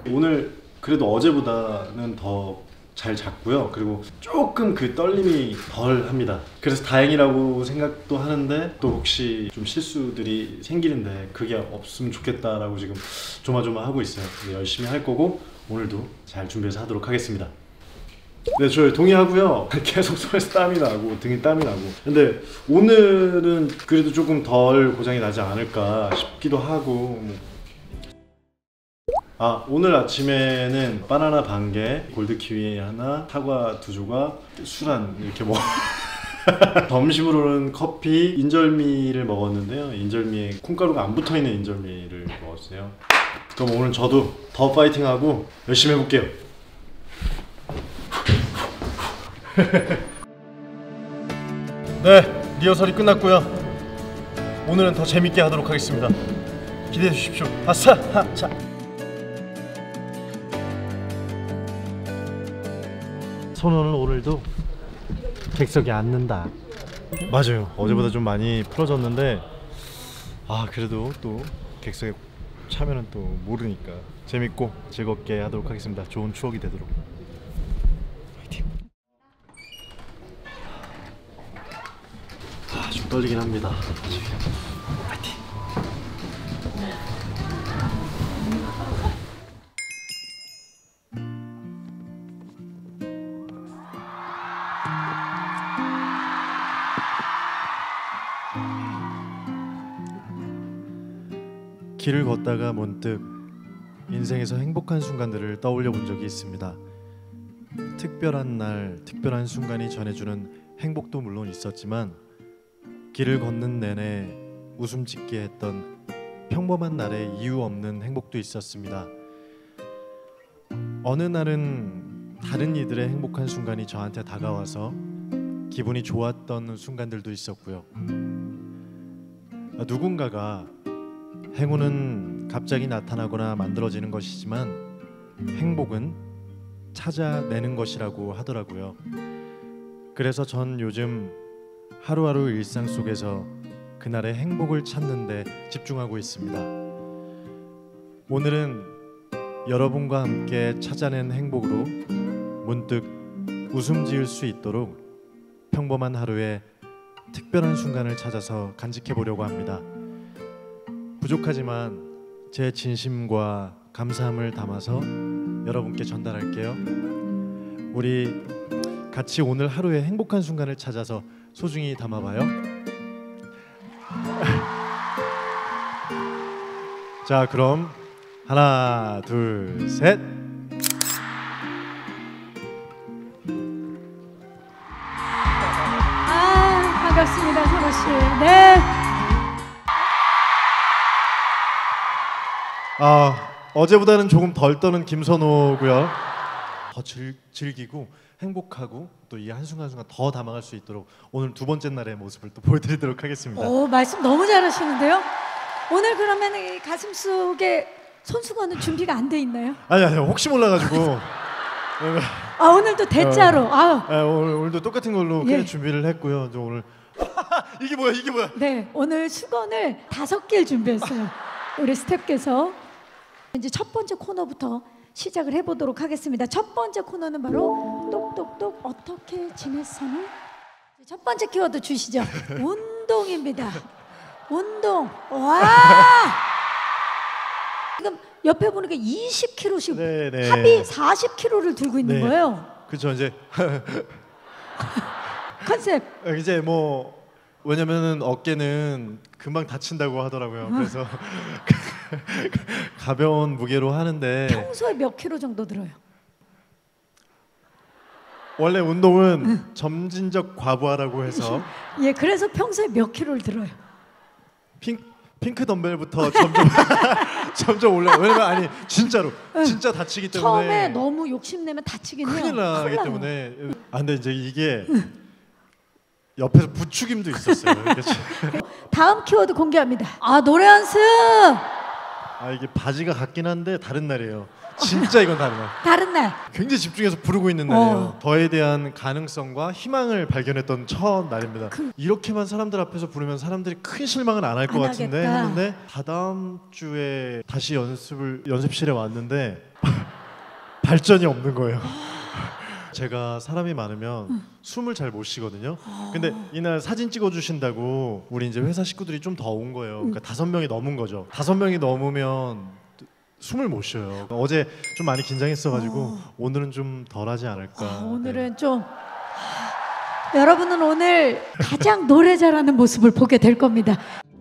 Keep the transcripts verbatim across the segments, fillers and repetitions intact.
오늘 그래도 어제보다는 더 잘 잤고요. 그리고 조금 그 떨림이 덜 합니다. 그래서 다행이라고 생각도 하는데 또 혹시 좀 실수들이 생기는데 그게 없으면 좋겠다라고 지금 조마조마하고 있어요. 열심히 할 거고 오늘도 잘 준비해서 하도록 하겠습니다. 네, 저 동의하고요. 계속 손에서 땀이 나고 등에 땀이 나고. 근데 오늘은 그래도 조금 덜 고장이 나지 않을까 싶기도 하고. 아, 오늘 아침에는 바나나 반 개, 골드 키위 하나, 사과 두 조각, 술 한 이렇게 먹. 점심으로는 커피, 인절미를 먹었는데요. 인절미에 콩가루가 안 붙어 있는 인절미를 먹었어요. 그럼 오늘 저도 더 파이팅하고 열심히 해볼게요. 네, 리허설이 끝났고요. 오늘은 더 재밌게 하도록 하겠습니다. 기대해 주십시오. 아싸! 하차! 손호는 오늘도 객석에 앉는다. 맞아요. 어제보다 좀 많이 풀어졌는데 아 그래도 또 객석에 차면은 또 모르니까 재밌고 즐겁게 하도록 하겠습니다. 좋은 추억이 되도록. 화이팅! 아, 좀 떨리긴 합니다. 화이팅! 길을 걷다가 문득 인생에서 행복한 순간들을 떠올려 본 적이 있습니다. 특별한 날, 특별한 순간이 전해주는 행복도 물론 있었지만 길을 걷는 내내 웃음 짓게 했던 평범한 날의 이유 없는 행복도 있었습니다. 어느 날은 다른 이들의 행복한 순간이 저한테 다가와서 기분이 좋았던 순간들도 있었고요. 누군가가 행운은 갑자기 나타나거나 만들어지는 것이지만 행복은 찾아내는 것이라고 하더라고요. 그래서 전 요즘 하루하루 일상 속에서 그날의 행복을 찾는 데 집중하고 있습니다. 오늘은 여러분과 함께 찾아낸 행복으로 문득 웃음 지을 수 있도록 평범한 하루에 특별한 순간을 찾아서 간직해 보려고 합니다. 부족하지만 제 진심과 감사함을 담아서 여러분께 전달할게요. 우리 같이 오늘 하루의 행복한 순간을 찾아서 소중히 담아봐요. 자, 그럼 하나, 둘, 셋. 아, 반갑습니다, 선호 씨. 네. 아, 어제보다는 조금 덜 떠는 김선호고요. 더 즐, 즐기고 행복하고 또 이 한순간순간 더 담아갈 수 있도록 오늘 두 번째 날의 모습을 또 보여드리도록 하겠습니다. 오, 말씀 너무 잘하시는데요. 오늘 그러면 이 가슴 속에 손수건은 준비가 안 돼 있나요? 아니 아니 혹시 몰라가지고. 아, 오늘도 대자로. 어, 아유. 아, 오늘 오늘도 똑같은 걸로 예. 준비를 했고요. 저 오늘 이게 뭐야 이게 뭐야? 네, 오늘 수건을 다섯 개를 준비했어요. 우리 스태프께서. 이제 첫 번째 코너부터 시작을 해보도록 하겠습니다. 첫 번째 코너는 바로 똑똑똑 어떻게 지냈어는? 첫 번째 키워드 주시죠. 운동입니다. 운동. 와! 지금 옆에 보니까 이십 킬로그램씩 네네. 합이 사십 킬로그램를 들고 있는 네. 거예요. 그렇죠. 이제 컨셉. 이제 뭐 왜냐면은 어깨는 금방 다친다고 하더라고요. 그래서 가벼운 무게로 하는데 평소에 몇 킬로 정도 들어요? 원래 운동은 점진적 과부하라고 해서 예, 그래서 평소에 몇 킬로를 들어요? 핑, 핑크 덤벨부터 점점 점점 올라. 왜냐면 아니 진짜로 진짜 다치기 때문에 처음에 너무 욕심내면 다치긴 해요. 큰일 나기 큰일 나요. 때문에. 아 근데 이제 이게 옆에서 부추김도 있었어요. 다음 키워드 공개합니다. 아, 노래 연습. 아 이게 바지가 같긴 한데 다른 날이에요. 진짜 이건 다른 날. 다른 날. 굉장히 집중해서 부르고 있는 날이에요. 어. 저에 대한 가능성과 희망을 발견했던 첫 날입니다. 그- 이렇게만 사람들 앞에서 부르면 사람들이 큰 실망은 안 할 것 안 같은데 하겠다. 했는데 다다음 주에 다시 연습을 연습실에 왔는데 발전이 없는 거예요. 제가 사람이 많으면 응. 숨을 잘 못 쉬거든요. 근데 이날 사진 찍어 주신다고 우리 이제 회사 식구들이 좀 더 온 거예요. 그러니까 다섯 명이 넘은 거죠. 다섯 명이 넘으면 숨을 못 쉬어요. 어제 좀 많이 긴장했어가지고 어. 오늘은 좀 덜하지 않을까. 아, 오늘은 좀 여러분은 오늘 가장 노래 잘하는 모습을 보게 될 겁니다.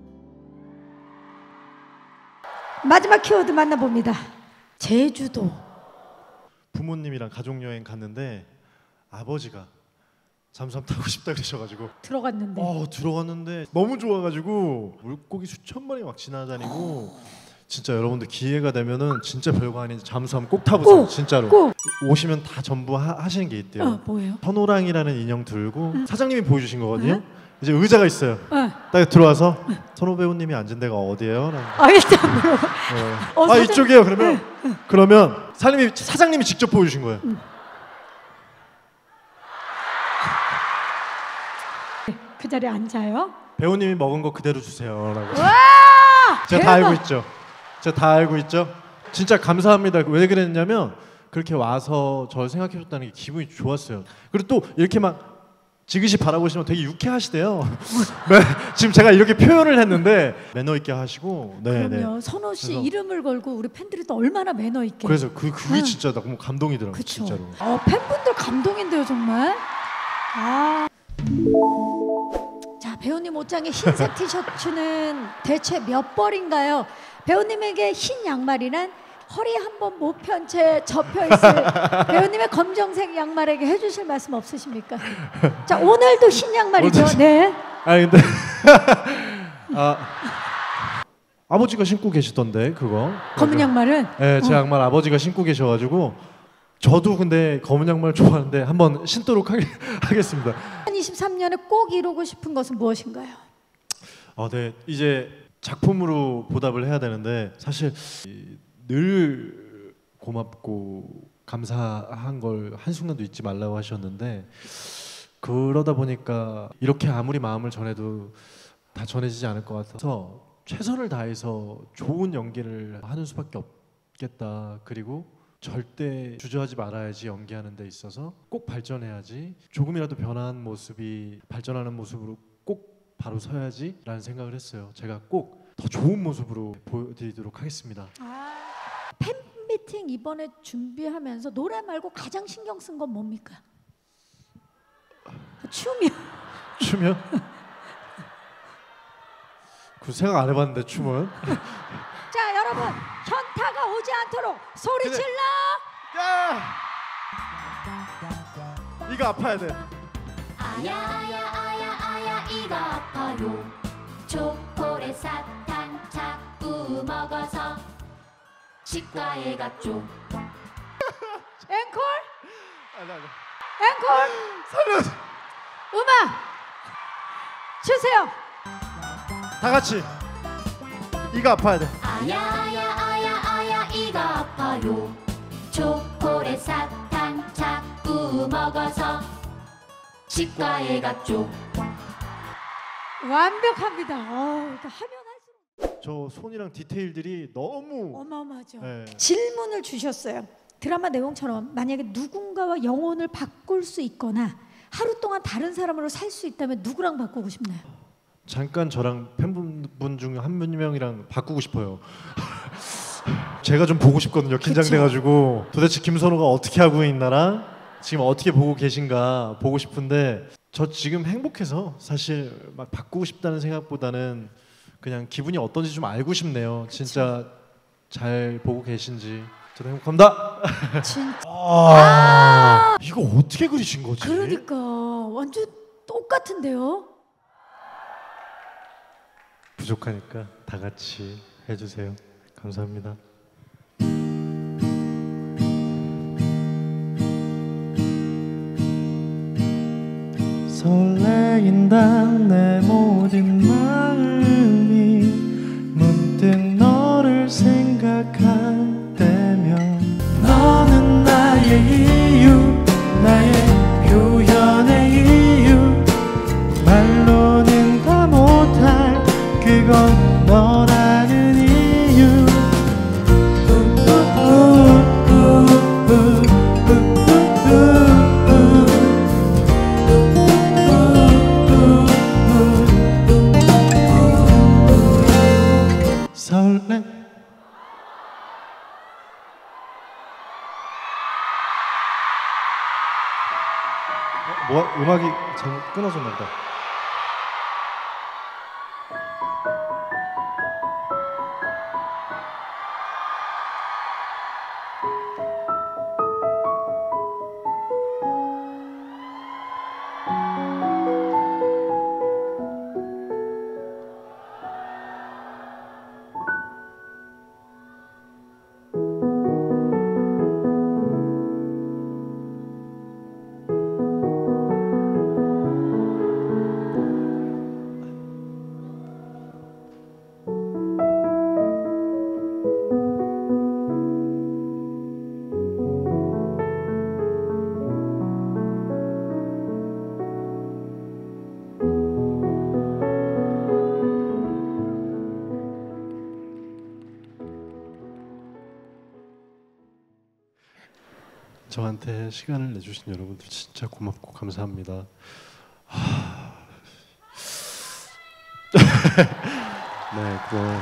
마지막 키워드 만나봅니다. 제주도. 부모님이랑 가족 여행 갔는데 아버지가 잠수함 타고 싶다 그러셔가지고 들어갔는데 어 들어갔는데 너무 좋아가지고 물고기 수천 마리 막 지나다니고 진짜 여러분들 기회가 되면은 진짜 별거 아닌 잠수함 꼭 타보세요. 꼭, 진짜로 꼭. 오시면 다 전부 하, 하시는 게 있대요. 어, 뭐예요? 선호랑이라는 인형 들고 사장님이 보여주신 거거든요. 응? 이제 의자가 있어요. 어. 딱 들어와서 선호 배우님이 앉은 데가 어디예요? 라는 거. 아 일단 물어봐. 네. 어, 아 사장- 이쪽이에요. 그러면 그러면 사장님이 사장님이 직접 보여주신 거예요. 그 자리에 앉아요. 배우님이 먹은 거 그대로 주세요라고. 와! 제가 다 대박! 알고 있죠. 제가 다 알고 있죠. 진짜 감사합니다. 왜 그랬냐면 그렇게 와서 저를 생각해줬다는 게 기분이 좋았어요. 그리고 또 이렇게 막 지그시 바라보시면 되게 유쾌하시대요. 네, 지금 제가 이렇게 표현을 했는데 매너 있게 하시고. 네, 그럼요. 네. 선호 씨 그래서- 이름을 걸고 우리 팬들이 또 얼마나 매너 있게. 그래서 그 그게 응. 진짜 너무 감동이더라고요. 그쵸. 진짜로. 어, 팬분들 감동인데요, 정말. 아. 자, 배우님 옷장에 흰색 티셔츠는 대체 몇 벌인가요? 배우님에게 흰 양말이란 허리 한 번 못 편 채 접혀 있을 배우님의 검정색 양말에게 해주실 말씀 없으십니까? 자, 오늘도 흰 양말이죠. 오늘- 네. 아니 근데 아 아버지가 신고 계시던데 그거. 검은 양말은. 네, 제 어. 양말 아버지가 신고 계셔가지고 저도 근데 검은 양말 좋아하는데 한번 신도록 하게, 하겠습니다. 이십삼 년에 꼭 이루고 싶은 것은 무엇인가요? 아, 네, 이제 작품으로 보답을 해야 되는데 사실 이, 늘 고맙고 감사한 걸 한순간도 잊지 말라고 하셨는데 그러다 보니까 이렇게 아무리 마음을 전해도 다 전해지지 않을 것 같아서 최선을 다해서 좋은 연기를 하는 수밖에 없겠다. 그리고 절대 주저하지 말아야지. 연기하는 데 있어서 꼭 발전해야지. 조금이라도 변한 모습이 발전하는 모습으로 꼭 바로 서야지 라는 생각을 했어요. 제가 꼭 더 좋은 모습으로 보여드리도록 하겠습니다. 아, 팬미팅 이번에 준비하면서 노래 말고 가장 신경 쓴 건 뭡니까? 춤이요. 춤이요? 그 생각 안 해봤는데 춤은. 자, 여러분 현타가 오지 않도록 소리 근데- 질러. 야! 이거 아파야 돼. 아야 아야 아야 아야 이거 아파요. 초콜릿 사탕 자꾸 먹어서 치과에 갔죠. 앵콜, 아니, 아니. 앵콜. 살려. 음악 주세요. 다 같이. 이거 아파야 돼. 아야 아야 아야 아야 이거 아파요. 초콜릿 사탕 자꾸 먹어서 치과에 갔죠. 완벽합니다. 어, 그러니까 하면 할수록 저 손이랑 디테일들이 너무. 어마어마하죠. 네. 질문을 주셨어요. 드라마 내용처럼 만약에 누군가와 영혼을 바꿀 수 있거나 하루 동안 다른 사람으로 살 수 있다면 누구랑 바꾸고 싶나요? 잠깐 저랑 팬분 중 한 명이랑 바꾸고 싶어요. 제가 좀 보고 싶거든요. 긴장돼가지고 도대체 김선호가 어떻게 하고 있나랑 지금 어떻게 보고 계신가 보고 싶은데 저 지금 행복해서 사실 막 바꾸고 싶다는 생각보다는 그냥 기분이 어떤지 좀 알고 싶네요. 진짜 잘 보고 계신지 저도 행복합니다. 진짜. 아, 이거 어떻게 그리신 거지? 그러니까 완전 똑같은데요. 부족하니까 다 같이 해주세요. 감사합니다. 설레인다 내 모든 마음이 문득 너를 생각 넷. 어, 뭐 음악이 잘못 끊어졌나 보다. 저한테 시간을 내주신 여러분들 진짜 고맙고 감사합니다. 하... 네, 고마워요.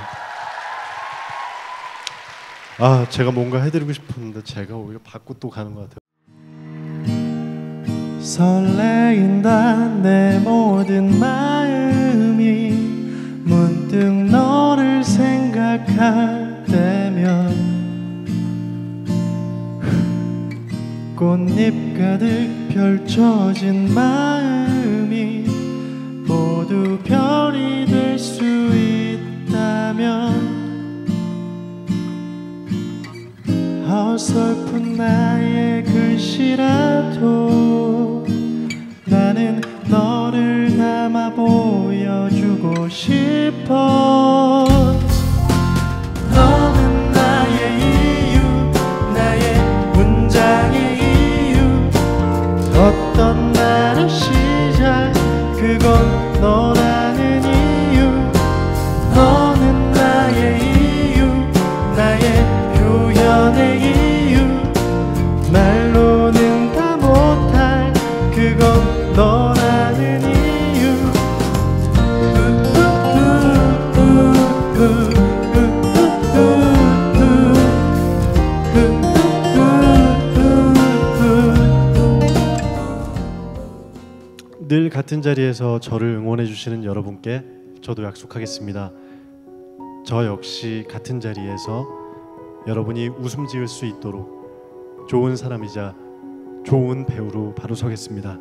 아, 제가 뭔가 해드리고 싶었는데 제가 오히려 받고 또 가는 것 같아요. 설레인다 내 모든 마음이 문득 너를 생각할 때면 꽃잎 가득 펼쳐진 마음이 모두 별이 될 수 있다면 어설픈 나의 글씨라도 나는 너를 담아 보여주고 싶어. 너는 나의 이유, 나의 문장의 이유, 어떤 나의 시작, 그건 너라는 이유. 너는 나의 이유, 나의 표현의 이유, 말로는 다 못할 그건 너라는 이유. 늘 같은 자리에서 저를 응원해 주시는 여러분께 저도 약속하겠습니다. 저 역시 같은 자리에서 여러분이 웃음 지을 수 있도록 좋은 사람이자 좋은 배우로 바로 서겠습니다.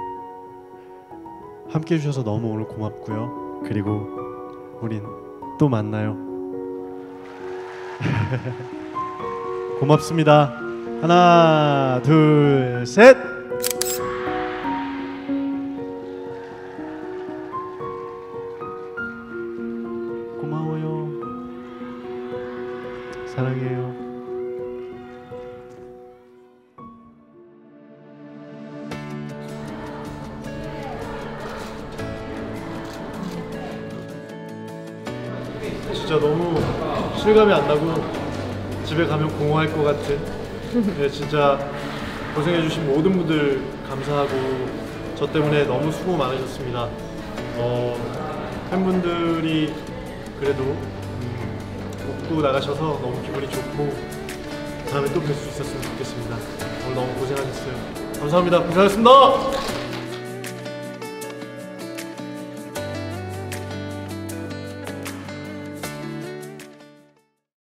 함께 해주셔서 너무 오늘 고맙고요. 그리고 우린 또 만나요. 고맙습니다. 하나, 둘, 셋. 고마워요. 사랑해요. 진짜 너무 실감이 안 나고 집에 가면 공허할 것 같은, 네, 진짜 고생해주신 모든 분들 감사하고 저 때문에 너무 수고 많으셨습니다. 어, 팬분들이 그래도 음, 웃고 나가셔서 너무 기분이 좋고 다음에 또 뵐 수 있었으면 좋겠습니다. 오늘 너무 고생하셨어요. 감사합니다. 고생하셨습니다.